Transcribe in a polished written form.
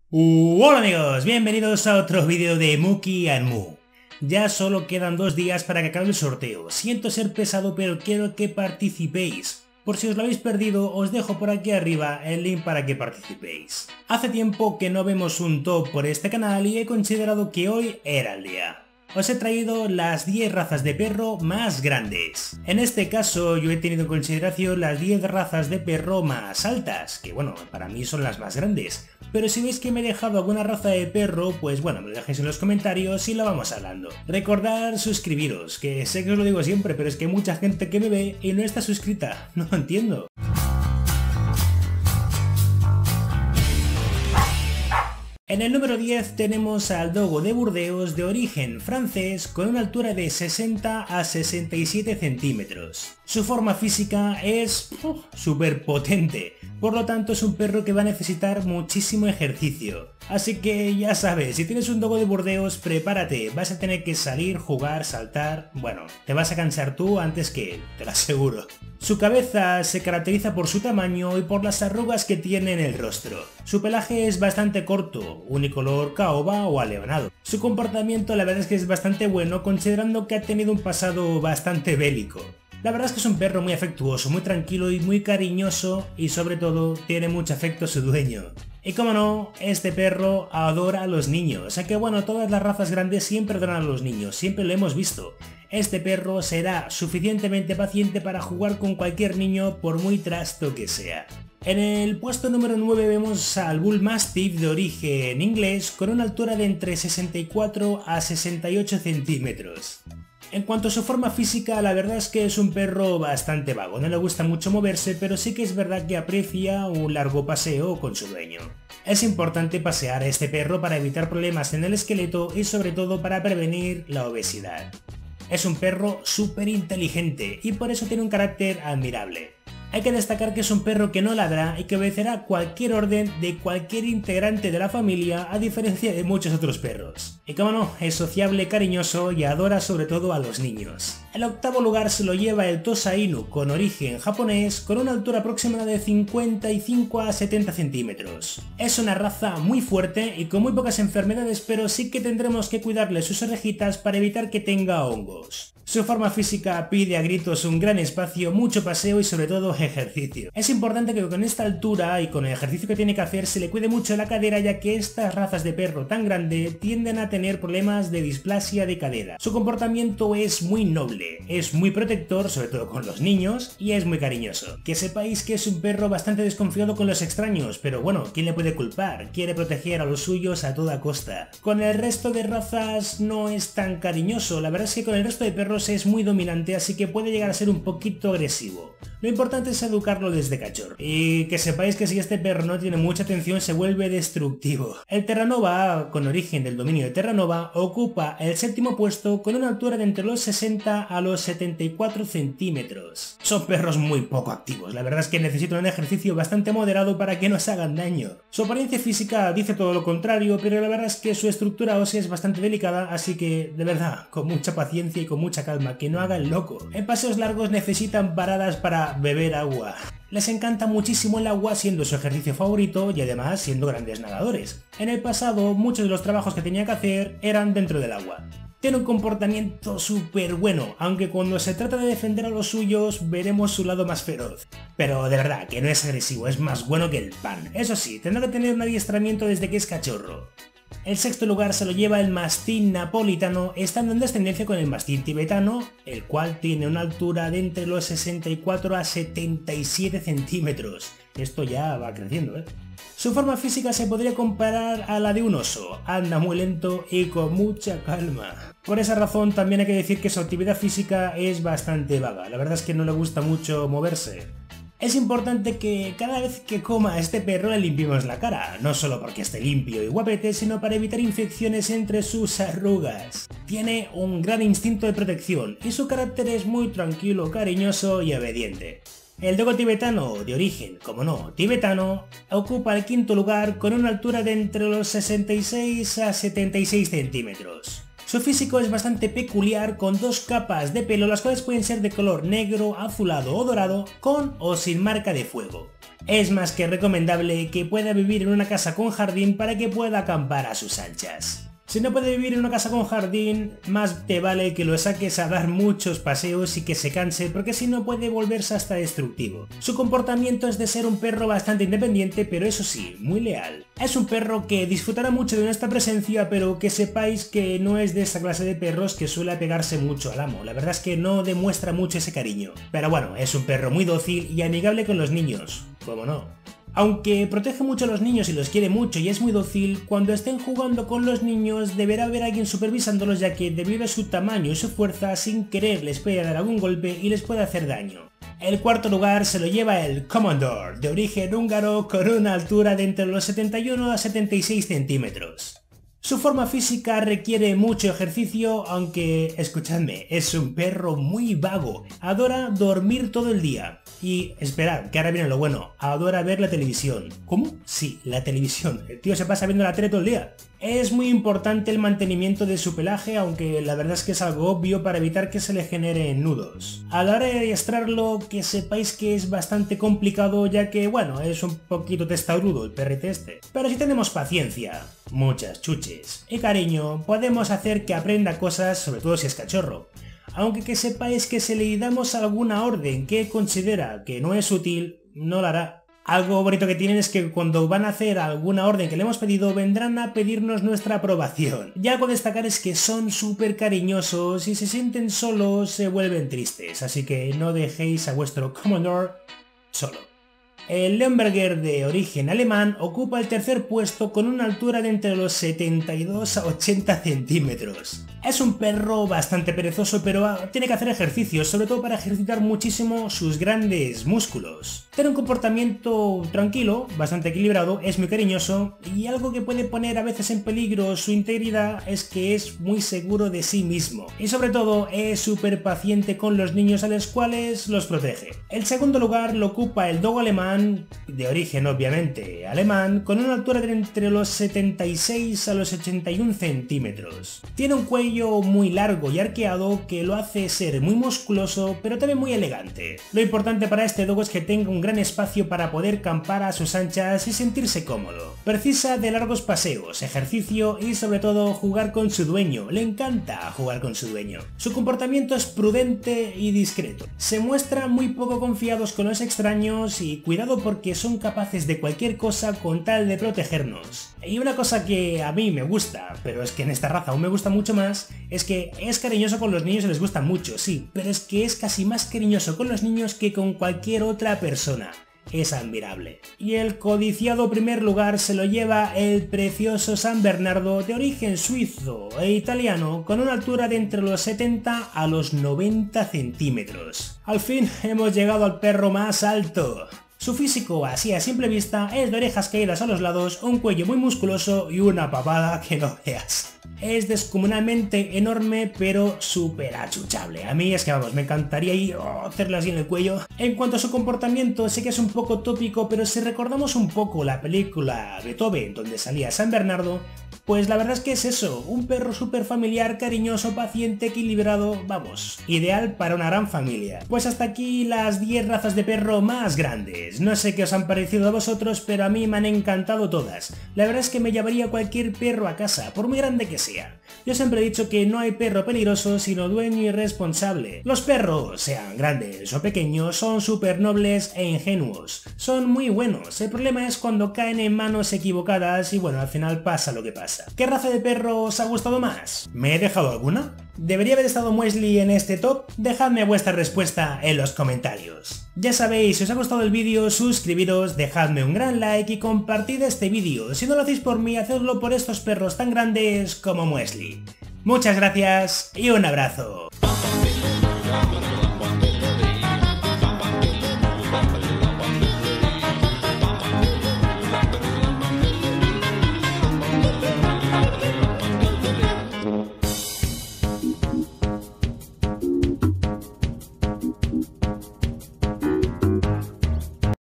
Hola amigos, bienvenidos a otro vídeo de Muki and Mu. Ya solo quedan 2 días para que acabe el sorteo. Siento ser pesado, pero quiero que participéis. Por si os lo habéis perdido, os dejo por aquí arriba el link para que participéis. Hace tiempo que no vemos un top por este canal y he considerado que hoy era el día. Os he traído las 10 razas de perro más grandes. En este caso yo he tenido en consideración las 10 razas de perro más altas, que bueno, para mí son las más grandes. Pero si veis que me he dejado alguna raza de perro, pues bueno, me lo dejéis en los comentarios y lo vamos hablando. Recordad suscribiros, que sé que os lo digo siempre, pero es que hay mucha gente que me ve y no está suscrita, no lo entiendo. En el número 10 tenemos al dogo de Burdeos de origen francés con una altura de 60 a 67 centímetros. Su forma física es súper potente, por lo tanto es un perro que va a necesitar muchísimo ejercicio. Así que ya sabes, si tienes un dogo de Burdeos, prepárate, vas a tener que salir, jugar, saltar, bueno, te vas a cansar tú antes que él, te lo aseguro. Su cabeza se caracteriza por su tamaño y por las arrugas que tiene en el rostro. Su pelaje es bastante corto, unicolor caoba o aleonado. Su comportamiento la verdad es que es bastante bueno considerando que ha tenido un pasado bastante bélico. La verdad es que es un perro muy afectuoso, muy tranquilo y muy cariñoso y sobre todo tiene mucho afecto a su dueño. Y como no, este perro adora a los niños, o sea que bueno, todas las razas grandes siempre adoran a los niños, siempre lo hemos visto. Este perro será suficientemente paciente para jugar con cualquier niño por muy trasto que sea. En el puesto número 9 vemos al Bull Mastiff de origen inglés con una altura de entre 64 a 68 centímetros. En cuanto a su forma física, la verdad es que es un perro bastante vago, no le gusta mucho moverse, pero sí que es verdad que aprecia un largo paseo con su dueño. Es importante pasear a este perro para evitar problemas en el esqueleto y sobre todo para prevenir la obesidad. Es un perro súper inteligente y por eso tiene un carácter admirable. Hay que destacar que es un perro que no ladra y que obedecerá cualquier orden de cualquier integrante de la familia a diferencia de muchos otros perros. Y como no, es sociable, cariñoso y adora sobre todo a los niños. El octavo lugar se lo lleva el Tosa Inu con origen japonés con una altura aproximada de 55 a 70 centímetros. Es una raza muy fuerte y con muy pocas enfermedades, pero sí que tendremos que cuidarle sus orejitas para evitar que tenga hongos. Su forma física pide a gritos un gran espacio, mucho paseo y sobre todo ejercicio. Es importante que con esta altura y con el ejercicio que tiene que hacer se le cuide mucho la cadera, ya que estas razas de perro tan grande tienden a tener problemas de displasia de cadera. Su comportamiento es muy noble, es muy protector, sobre todo con los niños, y es muy cariñoso. Que sepáis que es un perro bastante desconfiado con los extraños, pero bueno, ¿quién le puede culpar? Quiere proteger a los suyos a toda costa. Con el resto de razas no es tan cariñoso, la verdad es que con el resto de perros es muy dominante, así que puede llegar a ser un poquito agresivo. Lo importante es educarlo desde cachorro. Y que sepáis que si este perro no tiene mucha atención se vuelve destructivo. El Terranova, con origen del dominio de Terranova, ocupa el séptimo puesto con una altura de entre los 60 a los 74 centímetros. Son perros muy poco activos, la verdad es que necesitan un ejercicio bastante moderado para que no se hagan daño. Su apariencia física dice todo lo contrario, pero la verdad es que su estructura ósea es bastante delicada, así que, de verdad, con mucha paciencia y con mucha calma, que no haga el loco. En paseos largos necesitan paradas para beber agua. Les encanta muchísimo el agua, siendo su ejercicio favorito y además siendo grandes nadadores. En el pasado muchos de los trabajos que tenía que hacer eran dentro del agua. Tiene un comportamiento súper bueno, aunque cuando se trata de defender a los suyos veremos su lado más feroz. Pero de verdad que no es agresivo, es más bueno que el pan. Eso sí, tendrá que tener un adiestramiento desde que es cachorro. El sexto lugar se lo lleva el mastín napolitano, estando en descendencia con el mastín tibetano, el cual tiene una altura de entre los 64 a 77 centímetros. Esto ya va creciendo, ¿eh? Su forma física se podría comparar a la de un oso, anda muy lento y con mucha calma. Por esa razón también hay que decir que su actividad física es bastante vaga, la verdad es que no le gusta mucho moverse. Es importante que cada vez que coma a este perro le limpiemos la cara, no solo porque esté limpio y guapete, sino para evitar infecciones entre sus arrugas. Tiene un gran instinto de protección y su carácter es muy tranquilo, cariñoso y obediente. El dogo tibetano, de origen, como no, tibetano, ocupa el quinto lugar con una altura de entre los 66 a 76 centímetros. Su físico es bastante peculiar, con dos capas de pelo, las cuales pueden ser de color negro, azulado o dorado, con o sin marca de fuego. Es más que recomendable que pueda vivir en una casa con jardín para que pueda acampar a sus anchas. Si no puede vivir en una casa con jardín, más te vale que lo saques a dar muchos paseos y que se canse, porque si no puede volverse hasta destructivo. Su comportamiento es de ser un perro bastante independiente, pero eso sí, muy leal. Es un perro que disfrutará mucho de nuestra presencia, pero que sepáis que no es de esa clase de perros que suele apegarse mucho al amo. La verdad es que no demuestra mucho ese cariño. Pero bueno, es un perro muy dócil y amigable con los niños. ¿Cómo no? Aunque protege mucho a los niños y los quiere mucho y es muy dócil, cuando estén jugando con los niños deberá haber alguien supervisándolos, ya que debido a su tamaño y su fuerza, sin querer les puede dar algún golpe y les puede hacer daño. El cuarto lugar se lo lleva el Commodore, de origen húngaro, con una altura de entre los 71 a 76 centímetros. Su forma física requiere mucho ejercicio, aunque, escuchadme, es un perro muy vago. Adora dormir todo el día. Y esperad, que ahora viene lo bueno, adora ver la televisión. ¿Cómo? Sí, la televisión. El tío se pasa viendo la tele todo el día. Es muy importante el mantenimiento de su pelaje, aunque la verdad es que es algo obvio para evitar que se le generen nudos. A la hora de adiestrarlo, que sepáis que es bastante complicado, ya que, bueno, es un poquito testarudo el perrete este. Pero si tenemos paciencia, muchas chuches y cariño, podemos hacer que aprenda cosas, sobre todo si es cachorro. Aunque que sepáis que si le damos alguna orden que considera que no es útil, no la hará. Algo bonito que tienen es que cuando van a hacer alguna orden que le hemos pedido, vendrán a pedirnos nuestra aprobación. Y algo a destacar es que son súper cariñosos y si se sienten solos se vuelven tristes, así que no dejéis a vuestro Commodore solo. El Lemberger, de origen alemán, ocupa el tercer puesto con una altura de entre los 72 a 80 centímetros. Es un perro bastante perezoso, pero tiene que hacer ejercicios, sobre todo para ejercitar muchísimo sus grandes músculos. Tiene un comportamiento tranquilo, bastante equilibrado, es muy cariñoso, y algo que puede poner a veces en peligro su integridad es que es muy seguro de sí mismo. Y sobre todo es súper paciente con los niños, a los cuales los protege. El segundo lugar lo ocupa el dogo alemán, de origen obviamente alemán, con una altura de entre los 76 a los 81 centímetros. Tiene un cuello muy largo y arqueado que lo hace ser muy musculoso, pero también muy elegante. Lo importante para este dogo es que tenga un gran espacio para poder campar a sus anchas y sentirse cómodo. Precisa de largos paseos, ejercicio y sobre todo jugar con su dueño. Le encanta jugar con su dueño. Su comportamiento es prudente y discreto. Se muestran muy poco confiados con los extraños y cuidado porque son capaces de cualquier cosa con tal de protegernos. Y una cosa que a mí me gusta, pero es que en esta raza aún me gusta mucho más, es que es cariñoso con los niños y les gusta mucho, sí, pero es que es casi más cariñoso con los niños que con cualquier otra persona. Es admirable. Y el codiciado primer lugar se lo lleva el precioso San Bernardo, de origen suizo e italiano, con una altura de entre los 70 a los 90 centímetros. Al fin hemos llegado al perro más alto. Su físico, así a simple vista, es de orejas caídas a los lados, un cuello muy musculoso y una papada que no veas. Es descomunalmente enorme, pero súper achuchable. A mí es que vamos, me encantaría hacerle así en el cuello. En cuanto a su comportamiento, sé que es un poco tópico, pero si recordamos un poco la película Beethoven, donde salía San Bernardo, pues la verdad es que es eso, un perro súper familiar, cariñoso, paciente, equilibrado, vamos, ideal para una gran familia. Pues hasta aquí las 10 razas de perro más grandes. No sé qué os han parecido a vosotros, pero a mí me han encantado todas. La verdad es que me llevaría cualquier perro a casa, por muy grande que sea. Yo siempre he dicho que no hay perro peligroso, sino dueño irresponsable. Los perros, sean grandes o pequeños, son súper nobles e ingenuos. Son muy buenos, el problema es cuando caen en manos equivocadas y bueno, al final pasa lo que pasa. ¿Qué raza de perro os ha gustado más? ¿Me he dejado alguna? ¿Debería haber estado Muesli en este top? Dejadme vuestra respuesta en los comentarios. Ya sabéis, si os ha gustado el vídeo, suscribiros, dejadme un gran like y compartid este vídeo. Si no lo hacéis por mí, hacedlo por estos perros tan grandes como Muesli. Muchas gracias y un abrazo.